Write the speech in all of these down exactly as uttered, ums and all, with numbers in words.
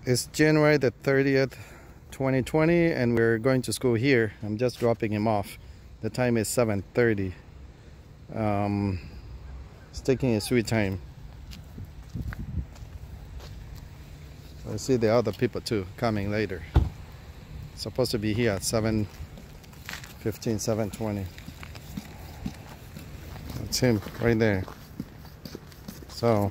It's January the thirtieth, twenty twenty, and we're going to school here. I'm just dropping him off. The time is seven thirty. Um, it's taking a sweet time. I see the other people too coming later. It's supposed to be here at seven fifteen, seven twenty. That's him right there. So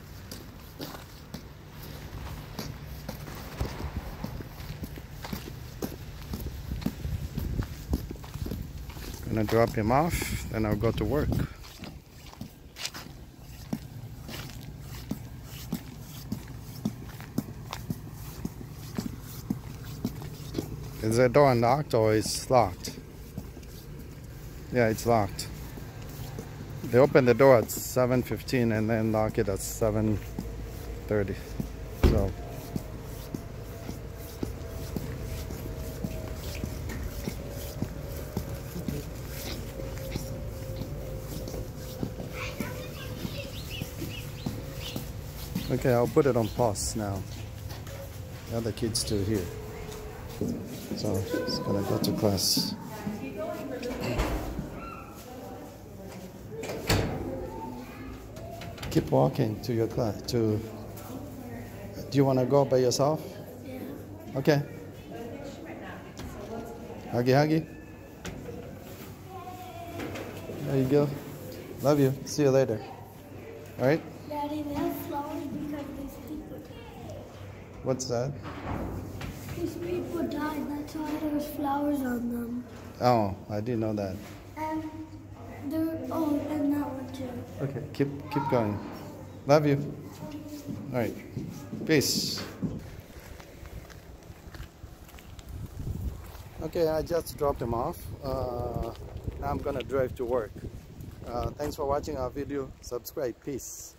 gonna drop him off, then I'll go to work. Is the door unlocked or is locked? Yeah, it's locked. They open the door at seven fifteen and then lock it at seven thirty. So okay, I'll put it on pause now. The other kids still here. So it's gonna go to class. Keep walking to your class. To do you want to go by yourself? Yeah. Okay. Huggy, huggy. There you go. Love you. See you later. All right. Daddy, there's flowers because these people. What's that? These people died. That's why there's flowers on them. Oh, I didn't know that. And there. Oh, and that one too. Okay, keep keep going. Love you. All right. Peace. Okay, I just dropped him off. Uh, now I'm gonna drive to work. Uh, thanks for watching our video. Subscribe. Peace.